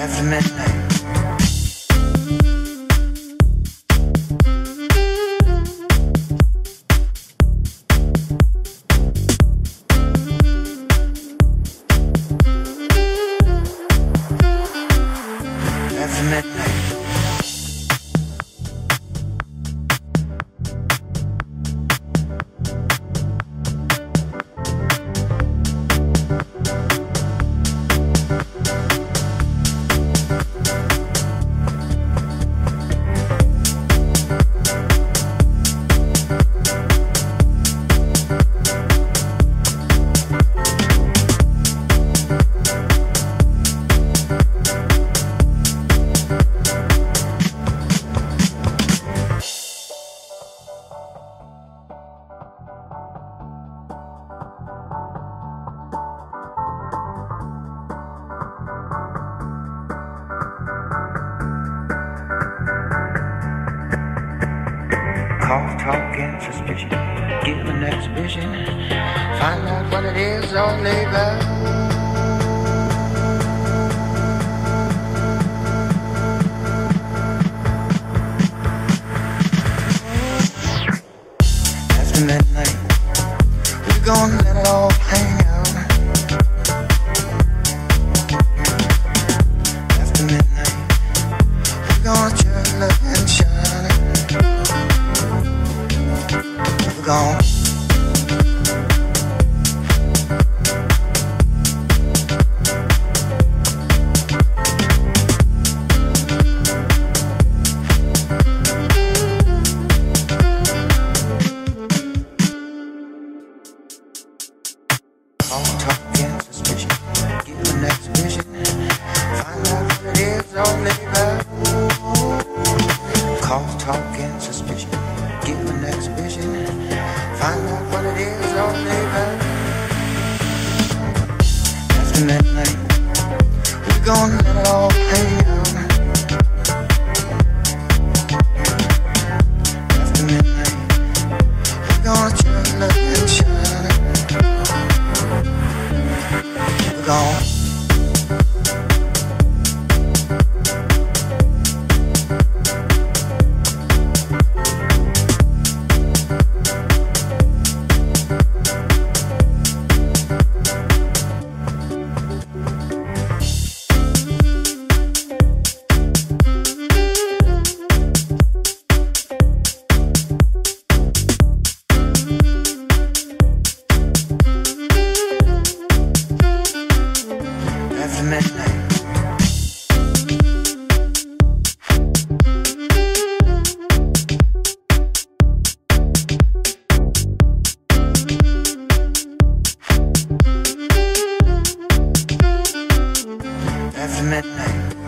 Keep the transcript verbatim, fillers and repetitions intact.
after midnight. After midnight. Call, talk, and suspicion. Give an exhibition. Find out what it is on labor. After midnight, we're gonna let it all hang out. After midnight, we're gonna chill and shine. We're gone. Call, talk, and suspicion. Give an exhibition. Find out what it is on labor. Call, talk, and suspicion. Give an exhibition. Find out what it is on labor. After midnight, we're gonna let it all hang out. After midnight, we're gonna chill and shine. We're gone. After midnight. After midnight.